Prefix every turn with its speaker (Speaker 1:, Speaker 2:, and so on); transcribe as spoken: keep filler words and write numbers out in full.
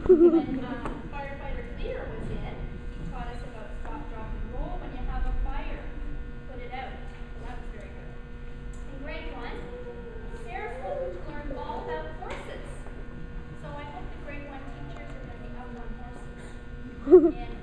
Speaker 1: When uh, firefighter Clear was in, he taught us about stop, drop, and roll when you have a fire. Put it out. So that was very good. In grade one, Sarah's hoping to learn all about horses. So I hope the grade one teachers are going to be up on horses. And